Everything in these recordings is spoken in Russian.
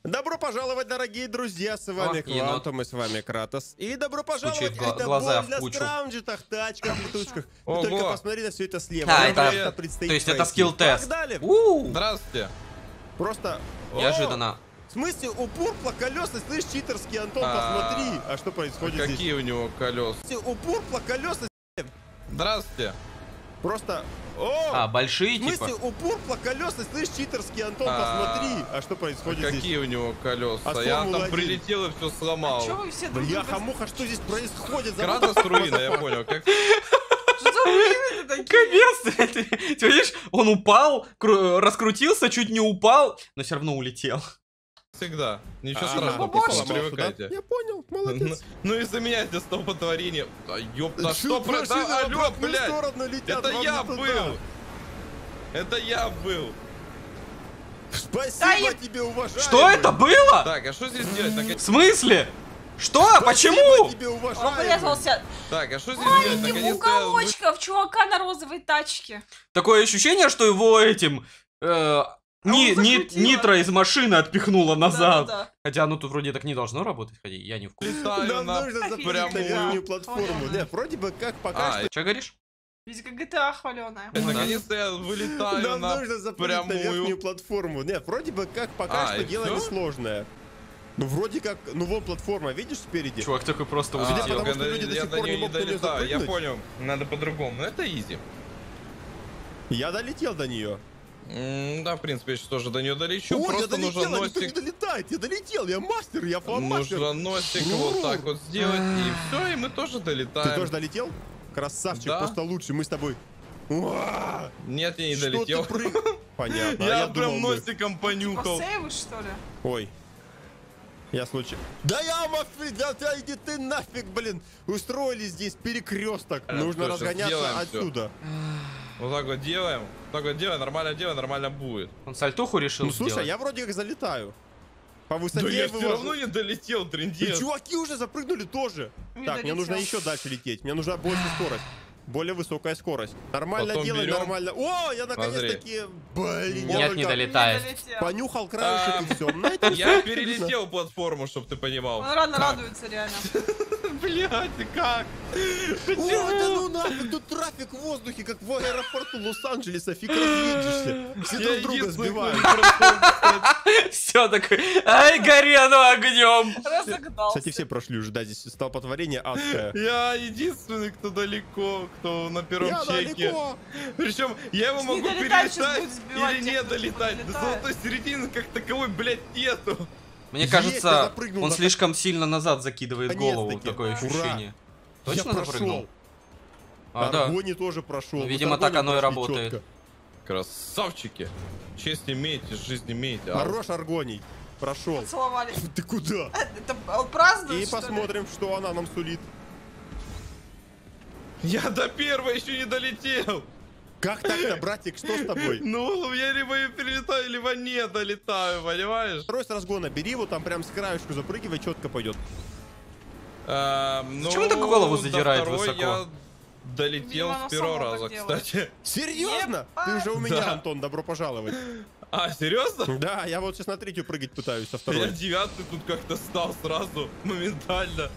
Добро пожаловать, дорогие друзья, с вами Квантум и с вами Кратос. И добро пожаловать, это глаза бой на страунжетах, тачках, летучках. Ты только посмотри на все это слева. Это, то есть это скилл-тест. Здравствуйте. Просто... Неожиданно. В смысле, упор колесный, слышь, читерский, Антон, посмотри. А что происходит здесь? Какие у него колеса? Упор колесный. Здравствуйте. Просто... большие в смысле, типа? упор колесный, слышь, читерский, Антон, посмотри. А что происходит здесь? Какие у него колеса? Я там прилетел и все сломал. Чё вы все Бляха-муха, что здесь происходит? Кратос руина, я понял. Как... Капец, ты видишь, он упал, раскрутился, чуть не упал, но все равно улетел. Всегда. Ничего страшного, просто привыкайте. Я понял, молодец. Ну из-за меня это столпотворение. Ёпта, что алло, блядь? Это я был! Это я был! Спасибо тебе, уважаемый! Что это было? Так, а что здесь делать? В смысле? Что? Почему? Он врезался. Так, а что здесь Маленьким делать? уголочков чувака на розовой тачке. Такое ощущение, что его этим... Нитро из машины отпихнуло назад. Да. Хотя оно тут вроде так не должно работать, хотя я не в курсе. Летаю Нам на нужно запустить прямую верхнюю платформу. Не, вроде бы как пока что... Че говоришь? Видите, как GTA хваленая. Наконец-то я вылетаю Нам на нужно запустить на верхнюю прямую. платформу. Не, вроде бы как пока что и дело всё? несложное. Ну вроде как, ну вон платформа, видишь спереди? Чувак такой просто Судя улетел. по тому, что люди до Я сих до пор не нее не могут на неё долетаю, я запрыгнуть. понял. Надо по-другому. Это изи. Я долетел до нее. Да, в принципе, я сейчас тоже до нее долечу. О, я Просто долетел, нужно никто не носик. долетает. Я долетел, я мастер, я фан-мастер. Нужно носик вот так вот сделать, и все, и мы тоже долетаем. Ты тоже долетел? Красавчик, Да. просто лучше, мы с тобой. Уа! Нет, я не Что долетел. ты Понятно. а Я думал, прям мы- носиком понюхал. Посейвы, что ли? Ой. Я случай. Да я да иди ты нафиг, блин. Устроили здесь перекресток. Нужно всё, щас разгоняться сделаем отсюда. Вот так вот делаем. Так вот делаем, нормально будет. Он сальтуху решил Ну слушай, сделать. я вроде как залетаю. По высоте Да я вывожу. все равно не долетел, И трындец. чуваки уже запрыгнули тоже. Не Так, мне нужно долетел. еще дальше лететь. Мне нужна больше скорость. Более высокая скорость. Нормально Потом делай, берем. нормально. О, я наконец-таки... Блин, я Нет, только не долетает. Не долетел. понюхал краешек и все. Я перелетел платформу, чтоб ты понимал. Он рано радуется, реально. Блять, ты как? О, да ну нафиг, тут трафик в воздухе, как в аэропорту Лос-Анджелеса, фиг разъедешься. Все друг друга сбивают. Все такой, ай, горено огнем. Разогнался. Кстати, все прошли уже, да, здесь столпотворение адское. Я единственный, кто далеко, кто на первом Я чеке. далеко. Причем я его Не могу долетать, сейчас перелетать будет сбивать или тех, не кто долетать. До долетает. золотой середины как таковой, блядь, нету. Мне Есть, я кажется, запрыгнул он на- слишком сильно назад закидывает голову. Наконец-таки. Такое Ура. ощущение. Точно Я запрыгнул? А, да. Аргони тоже прошел. Ну, видимо, так оно и работает. Красавчики. Честь имеете, жизнь имеете. Хорош, Аргоний. Прошел. Поцеловали. Ты куда? Это он празднует, И что ли? посмотрим, что она нам сулит. Я до первого еще не долетел. Как так-то, братик, что с тобой? Ну, я либо и перелетаю, либо не долетаю, понимаешь? Второй с разгона бери его, там прям с краешку запрыгивай, четко пойдет. Ну, Почему он так голову до задирает второй высоко? Я долетел Видимо, оно с первого само раза, так делает. кстати. Серьезно? Ты уже у меня, Да. Антон, добро пожаловать. А, серьезно? Да, я вот сейчас на третью прыгать пытаюсь со Я второй. 9-й тут как-то стал сразу, моментально.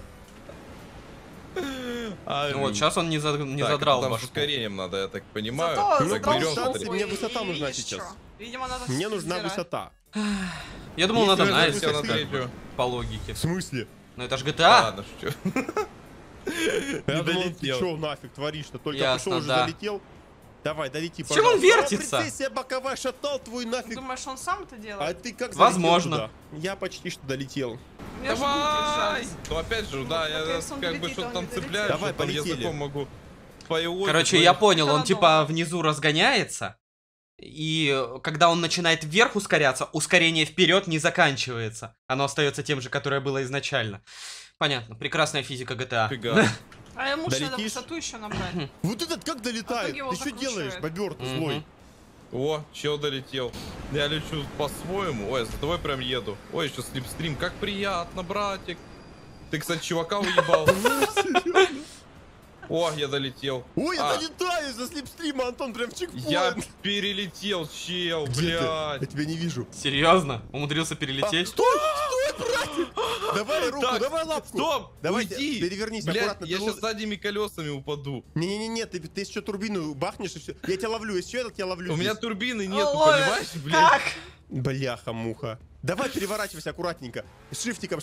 Ну вот, сейчас он не Так, задрал там с башку. ускорением надо, я так понимаю. Зато Ну, Так, задрал берем, жопу, смотри, мне высота и нужна видишь, сейчас. чё? Видимо, надо Мне нужна сдирать. высота. Я думал, Если надо я на запустил на это, третью. по логике. В смысле? Ну это ж Да, GTA. ладно, шучу. Я думал, ты долетел. что нафиг творишь-то? Только Ясно, пришел, уже да. долетел. Давай, долети, С чем он пожалуйста. вертится? О, принцессия боковая, шатал твой нафиг. Думаешь, он сам это А делает? ты как Возможно. залетел туда? Я почти что долетел. У меня же руки Давай! сжались. Ну опять же, да, Вот, я если он как бы долетит, что-то он там не долетит. цепляю, Давай, что там полетели. языком могу поеозить. Короче, я понял, он Канадол. типа внизу разгоняется, и когда он начинает вверх ускоряться, ускорение вперед не заканчивается. Оно остается тем же, которое было изначально. Понятно, прекрасная физика GTA. Фига. А ему же надо Долетишь? высоту еще набрать. Вот этот как долетает? его Ты что закручивает. делаешь, бобер ты Мгм. злой? О, чел долетел. Я лечу по-своему. Ой, за тобой прям еду. Ой, еще слипстрим. Как приятно, братик. Ты, кстати, чувака уебал. О, я долетел. Ой, я А, долетаю за слепстрима, Антон, прям в чекпоинт. я перелетел, чел, Где ты? Я блядь. тебя не вижу. Серьезно? Умудрился перелететь? Стой, братик! Давай руку, Так, давай лапку. Стоп, Давай, уйди. перевернись Блядь, аккуратно. я ты сейчас задними колесами упаду. Не-не-не, ты еще турбину бахнешь и все. Я тебя ловлю, если что, я тебя ловлю. У меня здесь. турбины нету, Ой, понимаешь, блядь? Как? Бляха-муха. Давай, переворачивайся аккуратненько. Шифтиком.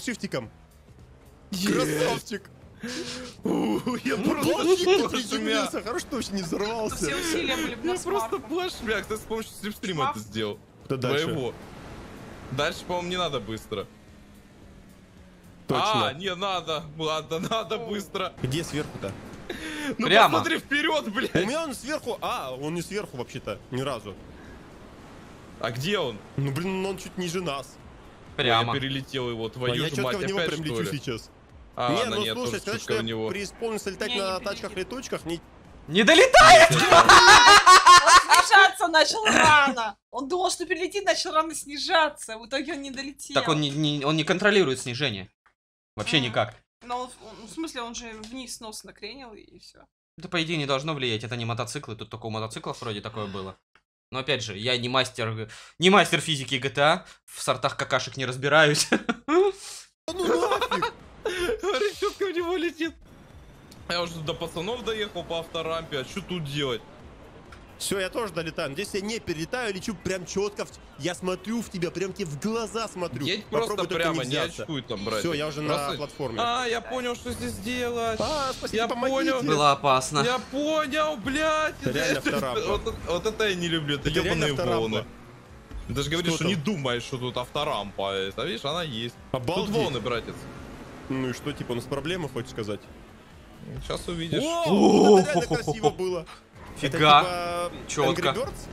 Красавчик. Я просто Плавчик не плашмя. приземлился. Хорошо, что вообще не взорвался. Все усилия были бы Я на просто смарку. плашмяк, ты с помощью слепстрима это Шмаф. сделал. Что дальше? Твоего. Дальше, по-моему, не надо быстро. Точно. А, не надо. Ладно, надо быстро. Где сверху-то? Ну Прямо. посмотри вперед, У блядь. меня он сверху. А, он не сверху вообще-то. Ни разу. А где он? Ну, блин, он чуть ниже нас. Прямо. Я перелетел его, А твою я же четко мать, в него опять прям что лечу ли? сейчас. А, не, ладно, ну нет, слушай, тоже сказать, чутка что в него. я преисполнился летать Не, на не тачках-летучках, не... Не долетает! Он снижаться начал рано. Он думал, что перелетит, начал рано снижаться. В итоге он не долетел. Так он не контролирует снижение. Вообще никак. Но в смысле, он же вниз нос накренил и все. Это, по идее, не должно влиять. Это не мотоциклы. Тут только у мотоциклов вроде такое было. Но опять же, я не мастер физики GTA. В сортах какашек не разбираюсь. Ну нафиг! Смотри, четко в него летит. Я уже до пацанов доехал по авторампе, а что тут делать? Все, я тоже долетаю. Здесь я не перелетаю, лечу прям четко. Я смотрю в тебя, прям тебе в глаза смотрю. Едь просто Попробуй только прямо, не взяться. очкуй там, брать. Все, я уже на платформе. А, я понял, что здесь делать. Спасибо, Я помогите. понял. Было опасно. Я понял, блядь. Это реально авторампа. Вот это я не люблю, это Это реально ебаные авторампа. волны. Ты же говоришь, Что что не там? думаешь, что тут авторампа. Это, видишь, она есть. Тут Обалдеть. волны, братец. Ну и что, типа, у нас проблемы, хочешь сказать? Сейчас увидишь. О, вот это реально красиво было. Фига. Это типа Чётко. Angry Birds?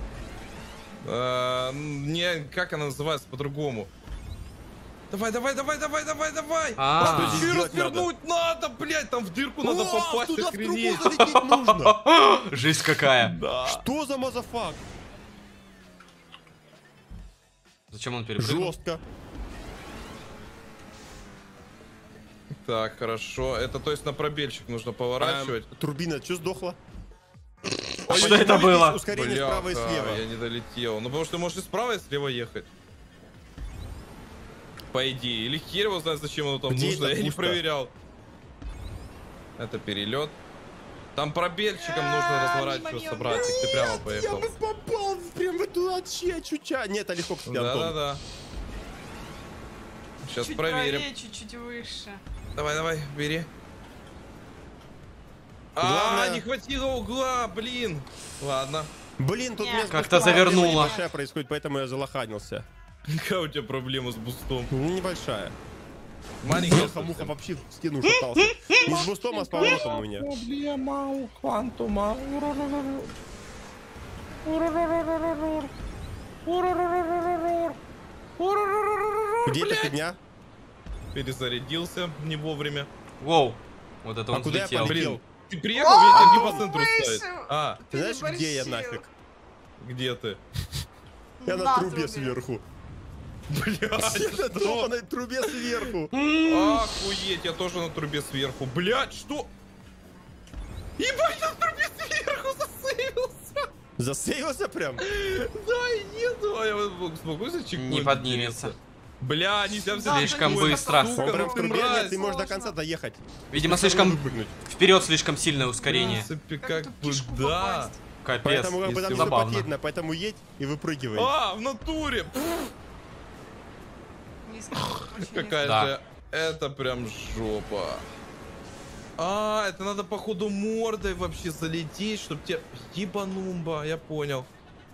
Не, как она называется по-другому? Давай. А. Что здесь Чё делать развернуть надо, блядь, там в дырку надо попасть, туда в трубу охренеть. залететь нужно. Жесть какая. Да. Что за мазафак? Зачем он перепрыгнул? Жестко. Так, хорошо. Это, то есть, на пробельчик нужно поворачивать. Турбина, что сдохла? А что почему это здесь было? Ускорение справа и Бляха, слева. я не долетел. Ну, потому что ты можешь и справа, и слева ехать. По идее. Или хер его знает, зачем оно там Где нужно. это Я не пусто? проверял. Это перелет. Там пробельчиком нужно разворачиваться, мимо братик. Ты прямо Я поехал. бы попал прям в эту чуча. Нет, это легко, кстати, Антон. Да. Сейчас Чуть проверим. правее, чуть-чуть выше. Давай, бери. Главное- Не хватило угла, блин. Ладно. Блин, тут у меня с Как-то бустом проблема завернуло. небольшая происходит, поэтому я залоханился. Какая у тебя проблема с бустом? Ну, небольшая. Маленькая. Муха вообще в стену шатался. Не с бустом, а с поворотом у меня. Проблема у квантума. Где эта фигня? Перезарядился не вовремя. Воу. Вот это А он куда я взлетел. полетел? Ты приехал, ветер не по О, центру выше. стоит. А, Ты знаешь, где я Переборщил. нафиг? где ты? Я на трубе сверху. Блядь, Я на что? долбаной трубе сверху. Охуеть, я тоже на трубе сверху. Блядь, что? Ебать, на трубе сверху засейвился. Засейвился прям? Да, и нету. А я вот смогу за чекпоинт? Не поднимется. Бля, нельзя взять. Слишком чекпоинт, быстро. сука, Он прям ну в ты трубе, нет, мразь. ты можешь до Сложно. конца доехать. Видимо, слишком Выпрыгнуть. вперед слишком сильное В ускорение. принципе, Как как тут бы, кишку да. попасть? Капец. Поэтому как бы там если нужно забавно. потеть, поэтому едь и выпрыгивай. А, в натуре. Низко, очень Какая Да. же это прям жопа. А, это надо походу мордой вообще залететь, чтобы тебе... Ебанумба, я понял.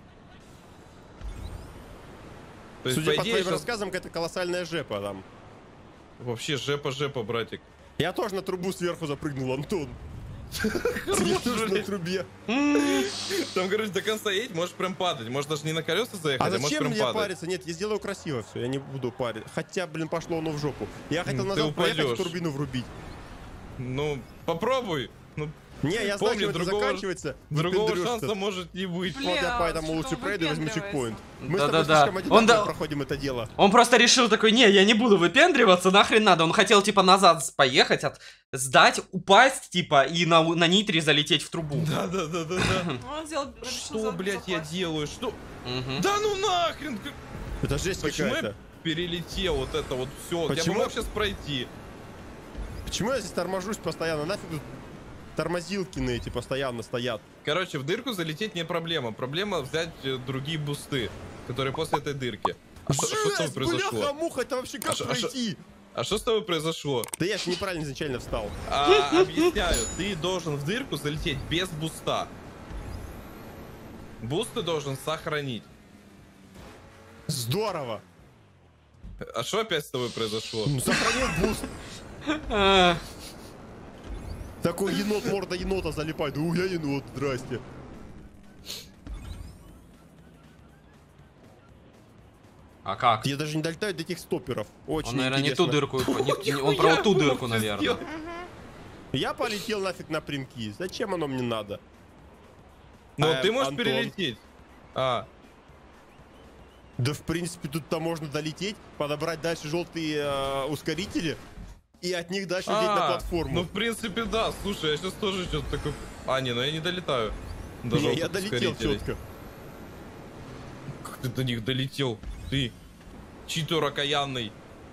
То есть, Судя по идее, твоим щас рассказам, какая-то колоссальная жепа там. вообще жепа, братик. Я тоже на трубу сверху запрыгнул, Антон. Ты тоже на трубе. Там, короче, до конца едь, можешь прям падать. Можешь даже не на колеса заехать, А можешь зачем прям мне падать. париться? Нет, я сделаю красиво все, я не буду парить. Хотя, блин, пошло оно в жопу. Я хотел Ты назад проехать, упадешь. турбину врубить. Ну, попробуй. Ну, Не, я знаю, Помни, чем это другого- заканчивается. Другого Выпендрёшься. шанса может не быть. Блин, Вот я а поэтому что-то лучше он пройду и возьму выпендривается. чекпоинт. Мы с тобой Да-да-да. слишком Он одинаково да- проходим это дело. Он просто решил такой, не, я не буду выпендриваться, нахрен надо. Он хотел, типа, назад поехать, сдать, упасть, типа, и на нитре залететь в трубу. Да. Он сделал, решил Что, блядь, я запасть. делаю? Что? Мгм. Да ну нахрен! Это жесть Почему какая-то. я перелетел вот это вот все? Я бы Почему? мог сейчас пройти. Почему я здесь торможусь постоянно? Нафиг тут тормозилкины эти постоянно стоят. Короче, в дырку залететь не проблема. Проблема взять другие бусты, которые после этой дырки. А что с тобой Жесть, произошло? бляха-муха, это вообще как А шо- пройти? А что с тобой произошло? Да я же неправильно изначально встал. Объясняю, ты должен в дырку залететь без буста. Буст ты должен сохранить. Здорово. А что опять с тобой произошло? Ну, сохранил буст. А, Такой енот, морда енота залипает. Я енот, здрасте. А как? Я даже не долетаю до этих стоперов. Очень Он, наверное, не ту интересно. дырку, он про вот ту дырку, наверное. Я полетел нафиг напрямки. Зачем оно мне надо? Ну, А, ты можешь Антон? перелететь. Да, в принципе, тут-то можно долететь, подобрать дальше желтые ускорители и от них дальше лететь на платформу. Ну, в принципе, да. Слушай, я сейчас тоже что-то такое... не, ну я не долетаю. До Не, желтых я долетел ускорителей. четко. Как ты до них долетел? Ты читер окаянный.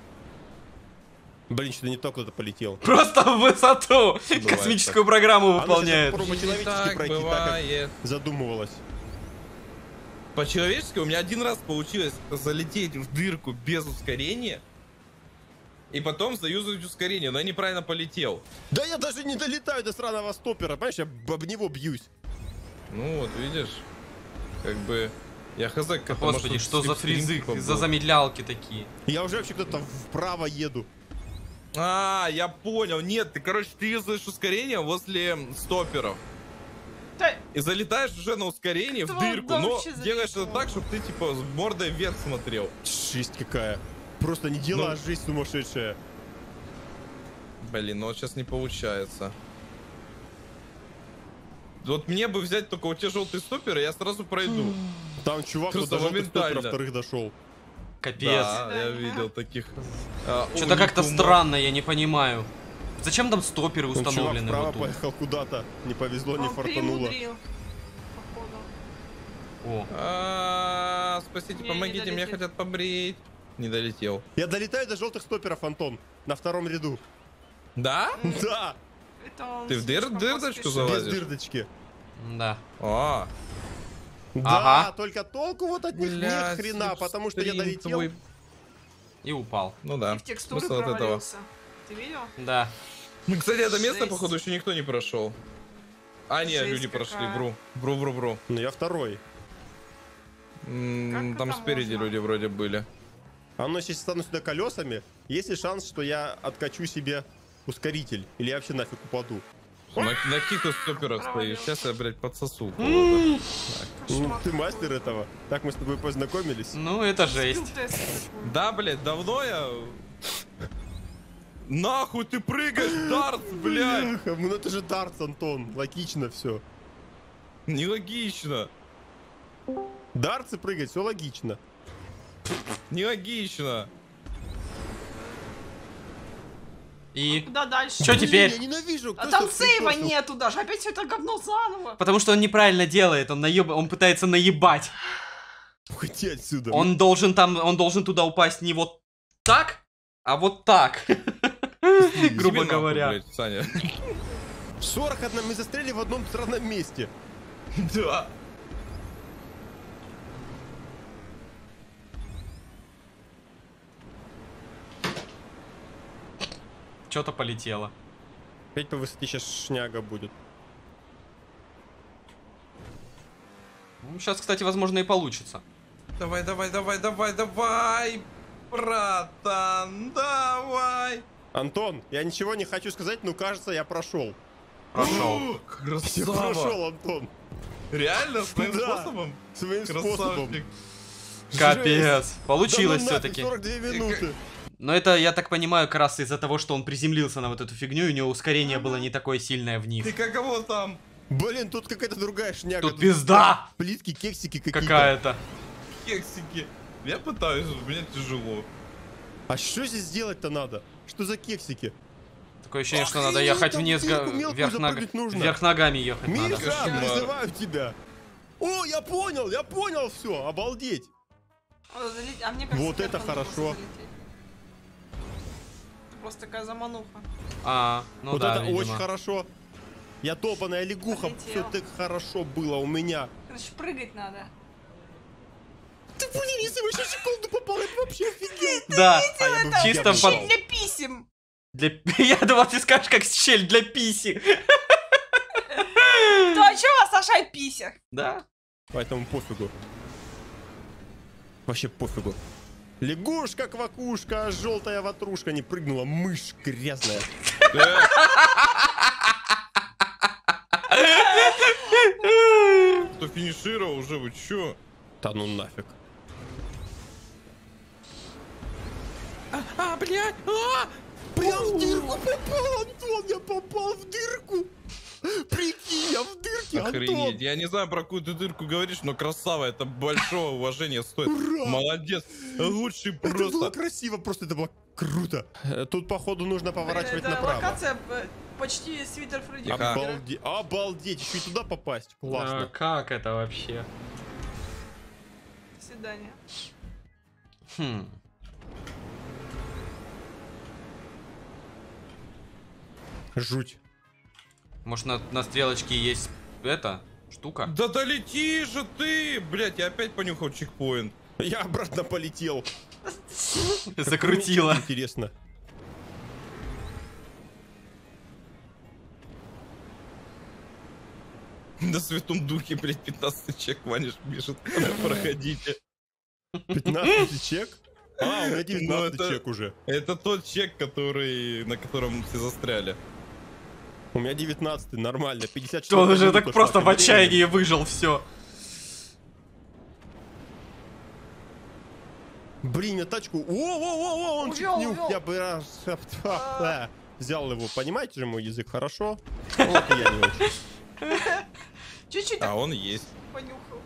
Блин, что-то не то куда-то полетел. Просто в высоту Бывает космическую программу Она выполняет. сейчас по-человечески пройти, так бывает. как задумывалась. По-человечески у меня один раз получилось залететь в дырку без ускорения. И потом заюзать ускорение, но я неправильно полетел. Да я даже не долетаю до сраного стопера, понимаешь, я об него бьюсь. Ну вот, видишь. Как бы... Я хз, как это, Господи, может, что за слепстрим фризы, типа за был. замедлялки такие. Я уже вообще кто-то вправо еду. Я понял. Нет, ты, короче, ты юзаешь ускорение возле стоперов. Да, И залетаешь уже на ускорение в Кто дырку, но вообще делаешь это залетел? так, чтобы ты, типа, с мордой вверх смотрел. Жесть какая. Просто не дело, Ну. а жизнь сумасшедшая. Блин, ну вот сейчас не получается. Вот мне бы взять только вот те желтые стоперы, я сразу пройду. Там чувак вот Просто до желтых стоперов моментально. вторых дошел. Капец. Да, Да, я да. видел таких. Что-то как-то странно, я не понимаю. Зачем там стоперы Ну, чувак установлены вправо вот тут? поехал куда-то. Не повезло, не он фартануло. перемудрил, походу. О, Спасите, Не, помогите, не меня долетит. хотят побрить. Не долетел. Я долетаю до желтых стоперов, Антон. На втором ряду. Да? Да, Это он Ты в слишком дырочку поспешил. залазишь? без дырдочки. да. А, Да, Ага. только толку вот от них ни бля, хрена, потому что я слепстрим долетел. твой. И упал. Ну да. И в текстуры Смысл от этого. провалился. Ты видел? Да. Ну, кстати, это место, Жесть. походу, еще никто не прошел. Нет, Жесть люди прошли. какая. Бру. Ну я второй. Как Там это спереди можно? люди вроде были. А ну, если стану сюда колесами, есть ли шанс, что я откачу себе ускоритель? Или я вообще нафиг упаду? На каких-то стоперах стоишь. Провалился. Сейчас я, блядь, подсосу кого-то. Ну, ты мастер этого. Так мы с тобой познакомились. Ну, это жесть. Скилл-тест. Да, блядь, давно я... Нахуй ты прыгаешь, Дартс, блядь! Бляха, ну это же дартс, Антон. Логично все. Нелогично. Дартсы прыгать, все логично. Нелогично. И... Куда дальше? Чё Блин, теперь? Я ненавижу. А кто там что сейва припортил? нету даже. Опять все это говно заново. Потому что он неправильно делает, он пытается наебать. Уходи отсюда. Он должен туда упасть не вот так, а вот так. Грубо Иди нахуй, говоря. блядь, Саня. 41 мы застряли в одном странном месте. Да. Что-то полетело. Опять по высоте сейчас шняга будет. Сейчас, кстати, возможно, и получится. Давай, братан, давай. Антон, я ничего не хочу сказать, но кажется, я прошел. Прошел. Я Красава. прошел, Антон. Реально? Своим Да. способом? Своим способом. Красавчик. Капец. Да Получилось ну нафиг, все-таки. 42 минуты. Но это, я так понимаю, как раз из-за того, что он приземлился на вот эту фигню, и у него ускорение было не такое сильное в них. Ты каково там? Блин, тут какая-то другая шняга. Тут пизда! Плитки, кексики какие-то. Какая-то. Кексики. Я пытаюсь, мне тяжело. А что здесь делать-то надо? Что за кексики? Такое ощущение, что Охренеть, надо ехать там вниз, дырку мелкую вверх, запрыгать нужно. вверх ногами ехать надо. Миша, Кошмар. призываю тебя. О, я понял все, обалдеть. А мне кажется, Вот это вверх надо хорошо. просто залететь. Просто такая замануха. Ну вот да, это видимо. очень хорошо. Я топаная лягуха, все Полетел. так хорошо было у меня. Короче, прыгать надо. Ты блин, если бы еще секунду попал, я бы вообще офигел. Да, А я бы в чисто яму под- упал. Для писем. Я думал, ты скажешь, как щель для писи. То а чё вас сажает пися? Да. Поэтому пофигу. Вообще пофигу. Лягушка, квакушка, желтая ватрушка, не прыгнула, мышь грязная. Кто финишировал уже, вы чё? Да ну нафиг. Блядь! Прям в дырку попал, Антон, я попал в дырку. Прикинь, я в дырке, Охренеть, Антон. я не знаю, про какую ты дырку говоришь, но красава, это большого уважения стоит. Ура! Молодец, лучший Это было просто. красиво, просто это было круто. Тут, походу, нужно поворачивать Это направо. локация почти свитер Фредди Тихо. Крюгера. Обалдеть, еще и туда попасть. Классно. Как это вообще? До свидания. Хм. Жуть. Может, на стрелочке есть эта штука? Да долети же ты! Блядь, я опять понюхал чекпоинт. Я обратно полетел. Закрутила. Интересно. На Святом Духе, блядь, 15 чек, Ваниш пишет. Проходите. 15 чек? А, у меня 19 Ну, это- чек уже. Это тот чек, на котором все застряли. У меня 19, нормально. 54. Что он уже минута так просто шла в ко времени. отчаянии выжил все. Блин, я тачку... О, он Увёл, чуть не... увёл. Я бы взял его. Понимаете же мой язык хорошо? Вот и я не очень. Чуть-чуть А так он есть. понюхал.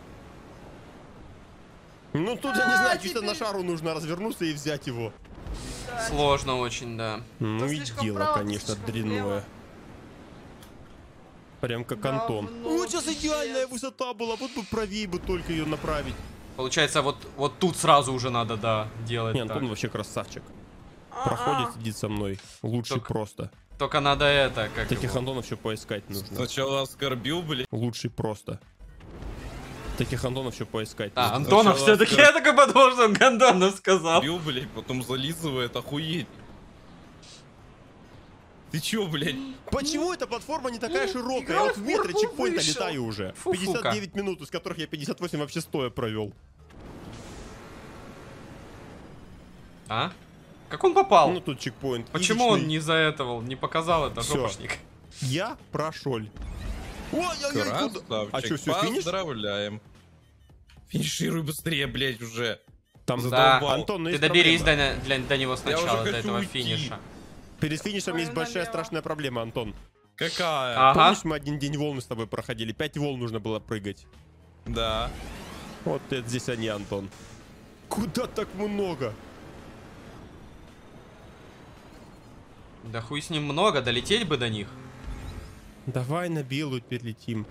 Ну тут, я не знаю, чисто на теперь- шару нужно развернуться и взять его. Да. Сложно очень, да. Ну и слишком дело, право, то конечно, слишком дрянное. влево. Прям как Говно, Антон. Вот сейчас пиздец. идеальная высота была, вот бы правее бы только ее направить. Получается, вот тут сразу уже надо, да, делать Не, Антон так. вообще красавчик. А-а. Проходит, сидит со мной. Лучше Только- просто. Только надо это, как Таких его. Антонов еще поискать нужно. Сначала оскорбил, блядь. Лучший просто. Таких Антонов еще поискать А, нужно. Антонов Сначала все-таки, я такой подумал, что он Антонов сказал. Бил, блядь, потом зализывает, охуеть. Ты чё, блядь? Почему эта платформа не такая широкая? Я играл вот в метре в фурфу чекпоинта вышел. летаю уже. Фу-фука. 59 минут, из которых я 58 вообще стоя провел. А? Как он попал? Ну тут чекпоинт. Почему он изичный. не заэтовал, не показал это, Всё. жопошник? Я прошел. Ой-ой-ой, куда? Красавчик. А что, все, финиш? Поздравляем. Финишируй быстрее, блядь, уже. Там Да. Задолбал. Антон, ну Ты есть доберись проблема. до него сначала, уже до хочу этого уйти. финиша. Перед финишем Ой, есть большая налево. страшная проблема, Антон. Какая? Ага. Помнишь, мы один день волны с тобой проходили? 5 волн нужно было прыгать. Да. Вот это здесь они, Антон. Куда так много? Да хуй с ним много, долететь бы до них. Давай на белую перелетим.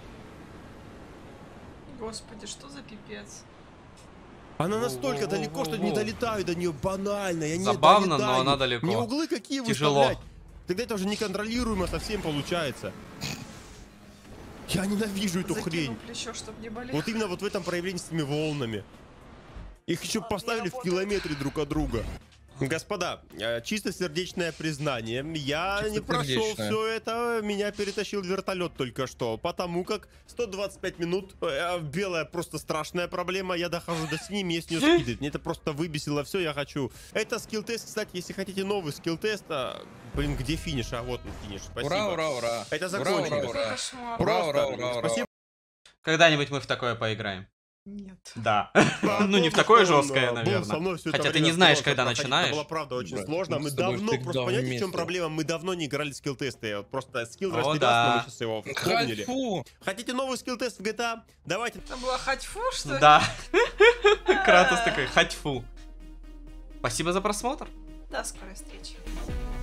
Господи, что за пипец? Она настолько Воу-воу-воу-воу-воу. далеко, что не долетаю до нее банально. Я не Забавно, но долетаю. она далеко. Мне углы какие Тяжело. выставлять? Тогда это уже неконтролируемо совсем получается. Я ненавижу эту Закину хрень. плечо, чтоб не болело. Вот именно вот в этом проявлении с этими волнами. Их еще Ладно, поставили в работает. километре друг от друга. Господа, чистосердечное признание. Я не прошел Чистосердечное. все это, меня перетащил вертолет только что. Потому как 125 минут, белая просто страшная проблема. Я дохожу до синей, мне с нее скидывает. Мне это просто выбесило все, я хочу. Это скилл-тест, кстати, если хотите новый скилл-тест. Блин, где финиш? А вот он финиш, спасибо. Ура, ура, ура. Это ура, закончилось. ура, Какой ура. кошмар. Ура, Просто ура, ура, ура. спасибо. Когда-нибудь мы в такое поиграем. Нет. Да. Да, Ну, не в помню, такое что он, жесткое, был со наверное. мной всё это Хотя ты время не знаешь, старался когда проходить. Это начинаешь. было, правда, очень Да, сложно. мы Мы с тобой давно, всегда просто понимаете, в чем вместе. проблема? Мы давно не играли в скилл-тесты. Вот просто скилл О, растерялся, да. но мы сейчас его вспомнили. Фу. Хотите новый скилл-тест в GTA? Давайте. Это было хатьфу, что ли? Да. Кратос такой, хатьфу. Спасибо за просмотр. До скорой встречи.